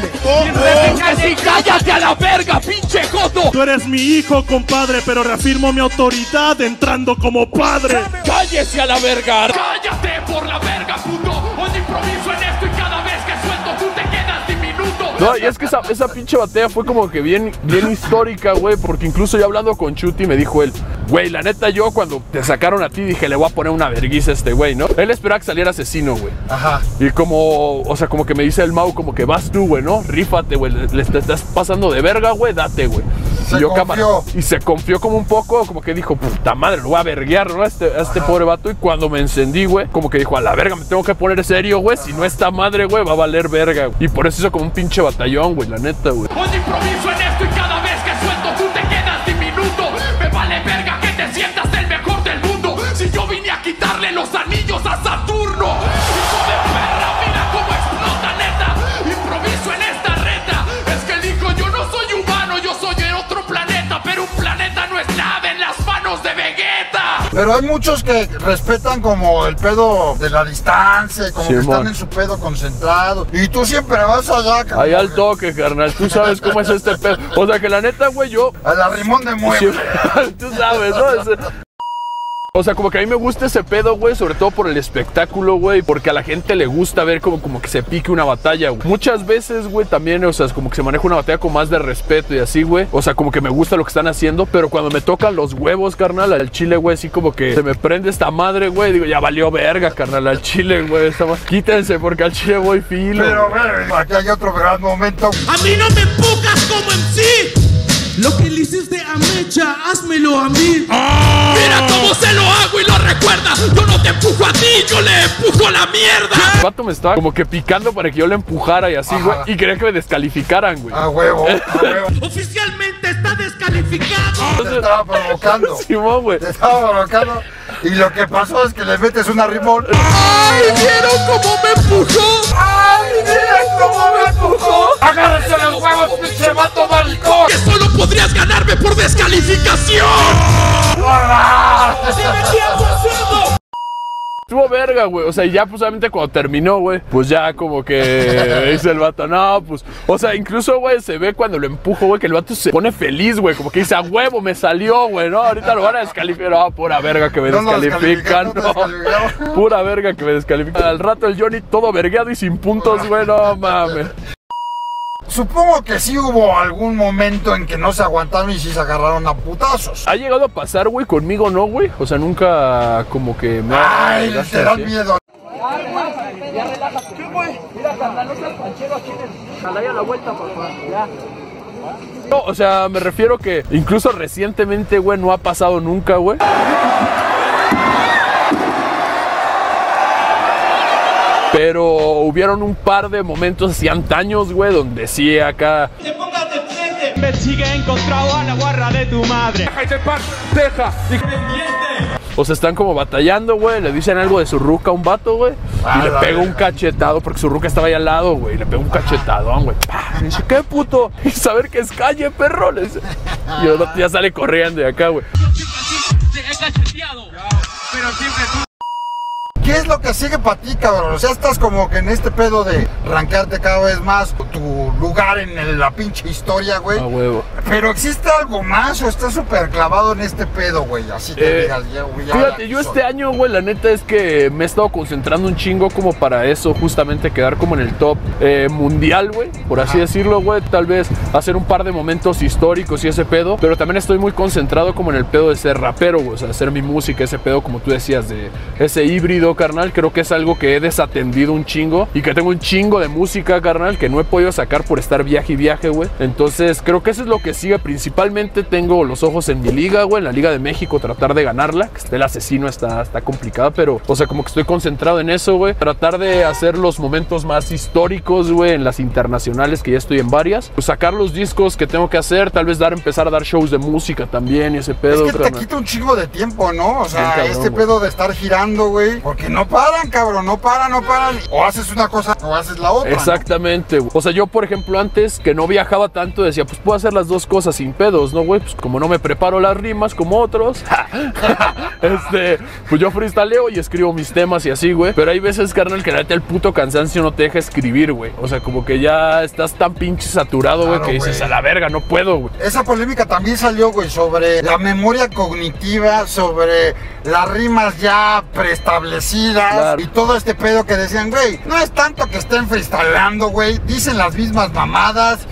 Speaker 3: ¡Y cállate a la verga, pinche joto!
Speaker 7: Tú eres mi hijo, compadre, pero reafirmo mi autoridad entrando como padre.
Speaker 3: ¡Cállese a la verga! ¡Cállate por la verga, puto! Un improviso en esto y cada vez que suelto tú te quedas diminuto.
Speaker 1: No, y es que esa pinche batalla fue como que bien histórica, güey, porque incluso yo hablando con Chuti me dijo él, güey, la neta yo cuando te sacaron a ti dije, le voy a poner una verguiza a este güey, ¿no? Él esperaba que saliera Asesino, güey.
Speaker 2: Ajá.
Speaker 1: Y como, o sea, como que me dice el Mau, como que vas tú, güey, ¿no? Rífate, güey, te estás pasando de verga, güey, date, güey.
Speaker 2: Se confió.
Speaker 1: Y se confió como un poco, como que dijo, puta madre, lo voy a verguear, ¿no? A este pobre vato. Y cuando me encendí, güey, como que dijo, a la verga, me tengo que poner serio, güey. Si no esta madre, güey, va a valer verga, güey. Y por eso hizo como un pinche batallón, güey, la neta, güey.
Speaker 3: Un improviso en esto y cada vez que suelto tú te quedas diminuto. Me vale verga que te sientas el mejor del mundo. Si yo vine a quitarle los anillos a Saturno. Hijo de perra, mira cómo explota, neta. Improviso en esta reta. Es que dijo, yo no soy humano, yo soy de otro planeta. Pero un planeta no es nada en las manos de Vegeta.
Speaker 2: Pero hay muchos que respetan como el pedo de la distancia, como
Speaker 1: Sí,
Speaker 2: que están
Speaker 1: man.
Speaker 2: en su pedo concentrado. Y tú siempre vas allá, cabrón.
Speaker 1: Ahí al toque, carnal, tú sabes cómo es este pedo. O sea que la neta, güey, yo...
Speaker 2: A la rimón de mueble.
Speaker 1: Tú sabes, ¿no? O sea, como que a mí me gusta ese pedo, güey, sobre todo por el espectáculo, güey, porque a la gente le gusta ver como que se pique una batalla, güey. Muchas veces, güey, también, o sea, es como que se maneja una batalla con más de respeto y así, güey. O sea, como que me gusta lo que están haciendo, pero cuando me tocan los huevos, carnal, al chile, güey, así como que se me prende esta madre, güey, digo, ya valió verga, carnal, al chile, güey, quítense porque al chile voy filo.
Speaker 2: Pero, güey, aquí hay otro gran momento.
Speaker 7: A mí no me empujas como MC. Lo que le hiciste a Mecha, házmelo a mí.
Speaker 3: Mira cómo se lo hago y lo recuerda. Yo no te empujo a ti, yo le empujo la mierda.
Speaker 1: El vato me estaba como que picando para que yo le empujara y así, güey, y quería que me descalificaran, güey.
Speaker 2: A huevo, a huevo.
Speaker 7: Oficialmente está descalificado.
Speaker 2: Te estaba provocando.
Speaker 1: Simón, güey.
Speaker 2: Te estaba provocando. Y lo que pasó es que le metes una rimón.
Speaker 3: ¡Ay, vieron cómo me empujó!
Speaker 2: ¡Ay, mira cómo me empujó! ¡Agárrense los huevos, pinche vato maricón!
Speaker 3: ¡Que solo podrías ganarme por descalificación!
Speaker 1: Estuvo verga, güey. O sea, y ya pues obviamente cuando terminó, güey, pues ya como que dice el vato, no, pues, o sea, incluso, güey, se ve cuando lo empujo, güey, que el vato se pone feliz, güey, como que dice, a huevo, me salió, güey, no, ahorita lo van a descalificar, no, pura verga que me descalifican, no, pura verga que me descalifican. Al rato el Johnny todo vergueado y sin puntos, güey, no mames.
Speaker 2: Supongo que sí hubo algún momento en que no se aguantaron y sí se agarraron a putazos.
Speaker 1: ¿Ha llegado a pasar, güey? Conmigo no, güey. O sea, nunca como que me
Speaker 2: Ay, te da miedo.
Speaker 8: Ya relájate. ¿Qué, güey? Mira, carnal, no seas panchero aquí en el... Jalaya la vuelta, papá. Ya.
Speaker 1: No, o sea, me refiero que incluso recientemente, güey, no ha pasado nunca, güey. Pero hubieron un par de momentos así antaños, güey, donde sí acá...
Speaker 7: ¡Te pongas de frente! Me sigue encontrado a la guarra de tu madre.
Speaker 1: ¡Deja! O sea, están como batallando, güey, le dicen algo de su ruca a un vato, güey, y le pega un cachetado, porque su ruca estaba ahí al lado, güey, y le pega un cachetadón, güey. Y dice, ¿qué puto? Y saber que es calle, perro. Le dice. Y el vato ya sale corriendo de acá, güey.
Speaker 7: Pero siempre tú.
Speaker 2: ¿Qué es lo que sigue para ti, cabrón? O sea, estás como que en este pedo de rankearte cada vez más tu lugar en la pinche historia, güey.
Speaker 1: A huevo.
Speaker 2: Pero ¿existe algo más o estás súper clavado en este pedo, güey? Así que digas, ya, güey, ya.
Speaker 1: Fíjate, yo este año, güey, la neta es que me he estado concentrando un chingo como para eso, justamente quedar como en el top mundial, güey, por así decirlo, güey. Tal vez hacer un par de momentos históricos y ese pedo, pero también estoy muy concentrado como en el pedo de ser rapero, güey, o sea, hacer mi música, ese pedo, como tú decías, de ese híbrido, carnal. Creo que es algo que he desatendido un chingo y que tengo un chingo de música, carnal, que no he podido sacar por estar viaje y viaje, güey. Entonces, creo que eso es lo que sigue. Principalmente tengo los ojos en mi liga, güey, en la Liga de México, tratar de ganarla. Que esté el Asesino está complicada, pero, o sea, como que estoy concentrado en eso, güey. Tratar de hacer los momentos más históricos, güey, en las internacionales, que ya estoy en varias. Pues sacar los discos que tengo que hacer, tal vez empezar a dar shows de música también y ese pedo.
Speaker 2: Es que te quita un chingo de tiempo, ¿no? O sea,
Speaker 1: cabrón,
Speaker 2: este pedo de estar girando, güey, porque no paran, cabrón, no paran. O haces una cosa o haces la otra.
Speaker 1: Exactamente, güey. O sea, yo, por ejemplo, antes que no viajaba tanto, decía, pues puedo hacer las dos esas cosas sin pedos, ¿no, güey? Pues como no me preparo las rimas como otros, pues yo freestyleo y escribo mis temas y así, güey. Pero hay veces, carnal, que la neta el puto cansancio no te deja escribir, güey. O sea, como que ya estás tan pinche saturado, güey, que dices, a la verga, no puedo, güey.
Speaker 2: Esa polémica también salió, güey, sobre la memoria cognitiva, sobre las rimas ya preestablecidas, claro. Y todo este pedo que decían, güey, no es tanto que estén freestyleando, güey, dicen las mismas mamadas.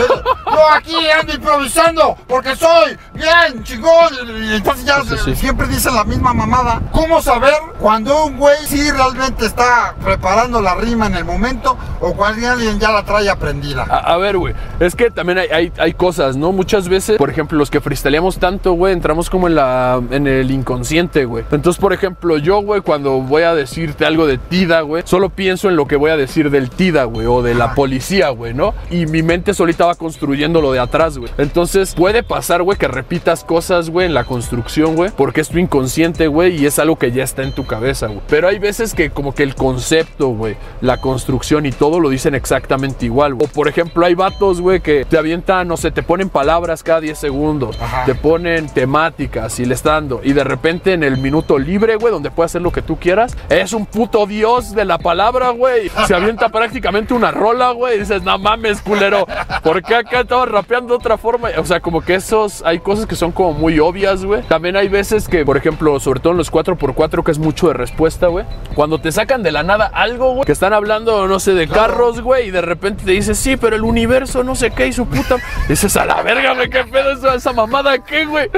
Speaker 2: Yo aquí ando improvisando porque soy bien chingón. Y entonces ya siempre dicen la misma mamada. ¿Cómo saber cuando un güey sí realmente está preparando la rima en el momento o cuando alguien ya la trae aprendida?
Speaker 1: A ver, güey, es que también hay cosas, ¿no? Muchas veces, por ejemplo, los que freestyleamos tanto, güey, entramos como en el inconsciente, güey. Entonces, por ejemplo, yo, güey, cuando voy a decirte algo de Tida, güey, solo pienso en lo que voy a decir del Tida, güey, o de la policía, güey, ¿no? Y mi mente solita va construyendo lo de atrás, güey. Entonces, puede pasar, güey, que repitas cosas, güey, en la construcción, güey, porque es tu inconsciente, güey, y es algo que ya está en tu cabeza, güey. Pero hay veces que como que el concepto, güey, la construcción y todo lo dicen exactamente igual, güey. O, por ejemplo, hay vatos, güey, que te avientan, no sé, te ponen palabras cada 10 segundos, te ponen temáticas y le están dando, y de repente en el minuto libre, güey, donde puedes hacer lo que tú quieras, es un puto dios de la palabra, güey. Se avienta prácticamente una rola, güey, y dices, no mames, culero, ¿por qué acá estaba rapeando de otra forma? O sea, como que hay cosas que son como muy obvias, güey. También hay veces que, por ejemplo, sobre todo en los 4x4, que es mucho de respuesta, güey, cuando te sacan de la nada algo, güey, que están hablando, no sé, de carros, güey, y de repente te dices, sí, pero el universo no sé qué, y su puta... Dices, a la verga, güey, qué pedo esa mamada, ¿qué, güey?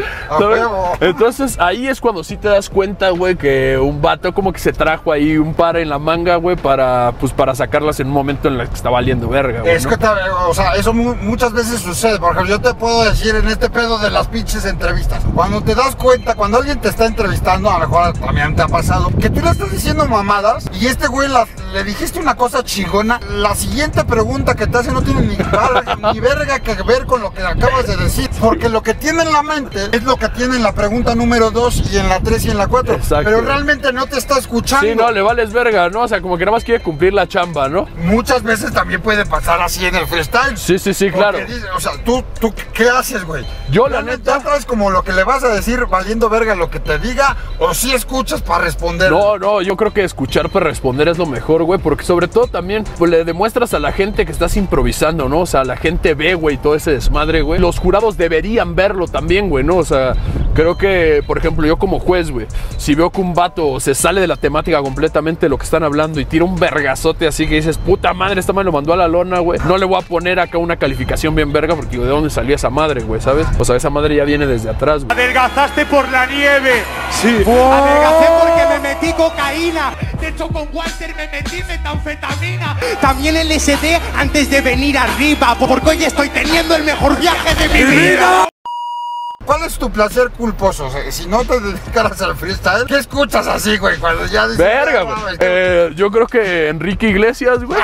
Speaker 1: Entonces, ahí es cuando sí te das cuenta, güey, que un vato como que se trajo ahí un par en la manga, güey, para sacarlas en un momento en el que está valiendo verga, güey,
Speaker 2: es
Speaker 1: ¿no?
Speaker 2: que, o sea, eso muchas veces sucede. Por ejemplo, yo te puedo decir en este pedo de las pinches entrevistas, cuando te das cuenta, cuando alguien te está entrevistando, a lo mejor también te ha pasado, que tú le estás diciendo mamadas y este güey le dijiste una cosa chingona, la siguiente pregunta que te hace no tiene ni verga que ver con lo que acabas de decir, porque lo que tiene en la mente es lo que tiene en la pregunta número 2 y en la 3 y en la 4. Exacto. Pero realmente no te está escuchando.
Speaker 1: Sí, no, le vales verga, ¿no? O sea, como que nada más quiere cumplir la chamba, ¿no?
Speaker 2: Muchas veces también puede pasar así en el freestyle.
Speaker 1: Sí, claro.
Speaker 2: O sea, ¿tú qué haces, güey?
Speaker 1: Yo, la neta...
Speaker 2: ¿Ya traes como lo que le vas a decir valiendo verga lo que te diga o sí escuchas para responder?
Speaker 1: No, yo creo que escuchar para responder es lo mejor, güey, porque sobre todo también pues, le demuestras a la gente que estás improvisando, ¿no? O sea, la gente ve, güey, todo ese desmadre, güey. Los jurados deberían verlo también, güey, ¿no? O sea, creo que, por ejemplo, yo como juez, güey, si veo que un vato se sale de la temática completamente de lo que están hablando y tira un vergazote así que dices, puta madre, esta madre lo mandó a la lona, güey, no le voy a poner acá una calificación bien verga porque digo, ¿de dónde salió esa madre, güey? ¿Sabes? O sea, esa madre ya viene desde atrás, güey.
Speaker 9: Adelgazaste por la nieve.
Speaker 1: Sí.
Speaker 9: Adelgacé porque me metí cocaína. De hecho, con Walter me metí metanfetamina. También LSD antes de venir arriba, porque hoy estoy teniendo el mejor viaje de mi vida.
Speaker 2: ¿Cuál es tu placer culposo? O sea, si no te dedicaras al freestyle, ¿qué escuchas así, güey? Cuando ya dices...
Speaker 1: Verga, güey. Yo creo que Enrique Iglesias, güey.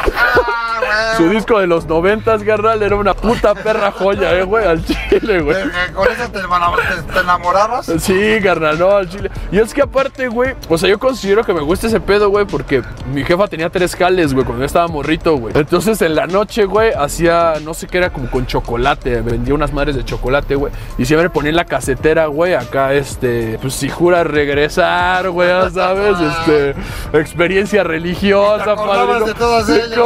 Speaker 1: Su disco de los 90s, carnal, era una puta perra joya, güey, al chile, güey.
Speaker 2: ¿Con eso te enamorabas?
Speaker 1: Sí, carnal, no, al chile. Y es que aparte, güey, o sea, yo considero que me gusta ese pedo, güey, porque mi jefa tenía 3 jales, güey, cuando yo estaba morrito, güey. Entonces, en la noche, güey, hacía, no sé qué era, como con chocolate. Vendía unas madres de chocolate, güey. Y siempre ponía en la casetera, güey, acá, pues si juras regresar, güey, ya sabes, experiencia religiosa, padre.
Speaker 2: De todas ellas.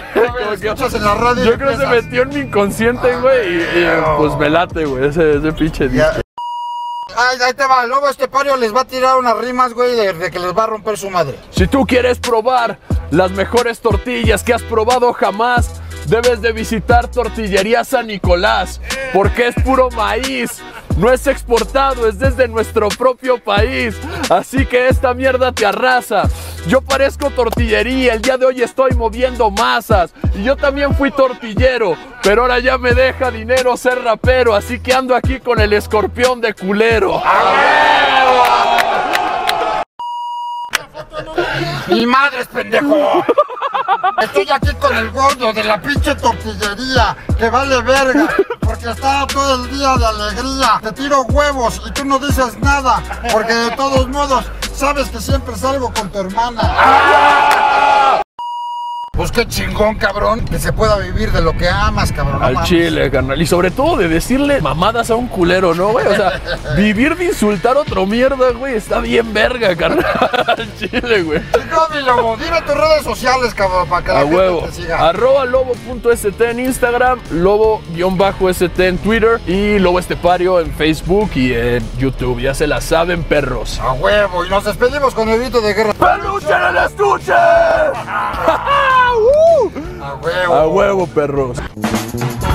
Speaker 2: En la radio
Speaker 1: yo creo que se metió en mi inconsciente, güey, y pues me late, güey, ese pinche disco.
Speaker 2: Ahí te va, luego este pario les va a tirar unas rimas, güey, de que les va a romper su madre.
Speaker 1: Si tú quieres probar las mejores tortillas que has probado jamás, debes de visitar Tortillería San Nicolás, porque es puro maíz. No es exportado, es desde nuestro propio país. Así que esta mierda te arrasa. Yo parezco tortillería, el día de hoy estoy moviendo masas. Y yo también fui tortillero, pero ahora ya me deja dinero ser rapero. Así que ando aquí con el escorpión de culero.
Speaker 2: ¡Mi madre es pendejo! Estoy aquí con el gordo de la pinche tortillería, que vale verga, porque está todo el día de alegría. Te tiro huevos y tú no dices nada, porque de todos modos sabes que siempre salgo con tu hermana. Pues qué chingón, cabrón, que se pueda vivir de lo que amas, cabrón. No
Speaker 1: Al
Speaker 2: mames.
Speaker 1: chile, carnal. Y sobre todo de decirle mamadas a un culero, ¿no, güey? O sea, vivir de insultar a otro mierda, güey, está bien verga, carnal. Al chile, güey.
Speaker 2: Chicos, mi lobo, dime tus redes sociales, cabrón, para que la
Speaker 1: A
Speaker 2: gente
Speaker 1: huevo.
Speaker 2: te siga.
Speaker 1: @lobo.st en Instagram, lobo-st en Twitter y Lobo Estepario en Facebook y en YouTube. Ya se la saben, perros.
Speaker 2: A huevo, y nos despedimos con el grito de guerra.
Speaker 1: ¡Peluche en el estuche!
Speaker 2: A huevo.
Speaker 1: A huevo, perros.